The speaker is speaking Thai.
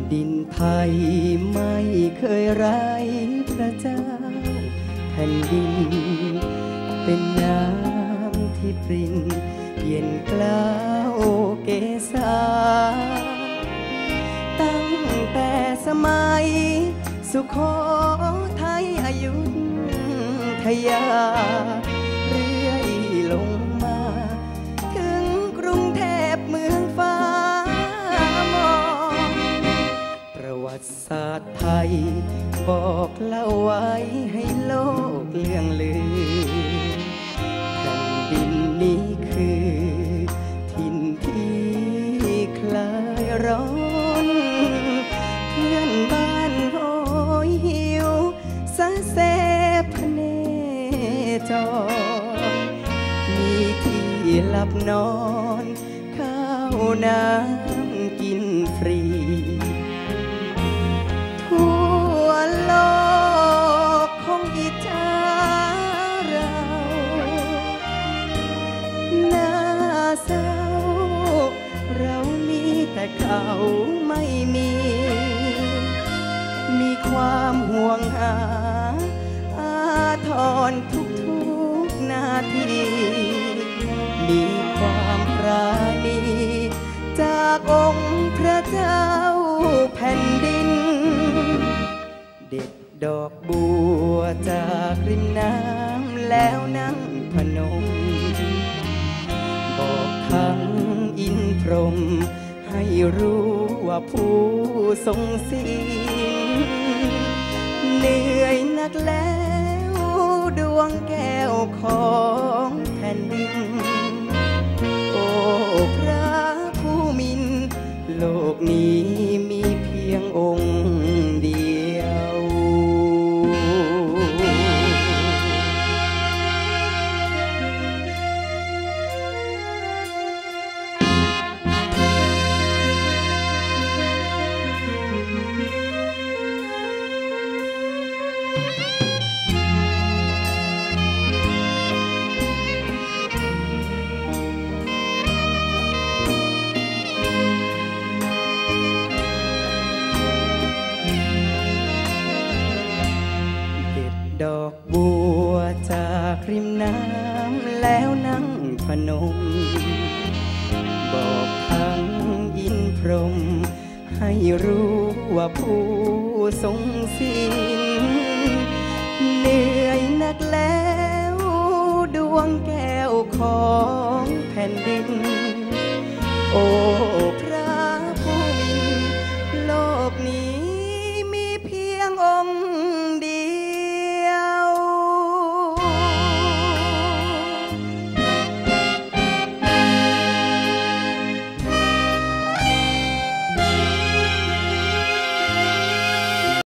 ดินไทยไม่เคยไร้พระเจ้าแผ่นดินเป็นน้ำที่ปริ่มเย็นกล้าวเกษาตั้งแต่สมัยสุโขทัยอยุธยาเรื่อยลงมาถึงกรุงเทพเมืองฟ้ามองประวัติศาสตร์ไทยบอกเล่าไว้ให้โลกเลื่องลือแผ่นดินนี้คือถิ่นที่คลายร้อนเพื่อนบ้านโหยหิวสะเสพเนจรมีที่หลับนอนข้าวน้ำกินฟรีทั่วโลกคงอิจฉาเราหน้าเศร้าเรามีแต่เขาไม่มีความห่วงหาอาทรทุกนาทีมีความปราณีจากองค์พระเจ้าแผ่นดินเด็ดดอกบัวจากริมน้ำแล้วนั่งพนมบอกทั้งอินพรหมให้รู้ว่าผู้ทรงศีลเหนื่อยนักแล้วดวงแก้วของแผ่นดินโอ้พระผู้มินโลกนี้มีเพียงองค์เดียวดอกบัวจากริมน้ำแล้วนั่งพนมบอกทั้งอินพรหมให้รู้ว่าผู้ทรงศีลเหนื่อยนักแล้วดวงแก้วของแผ่นดินโอ้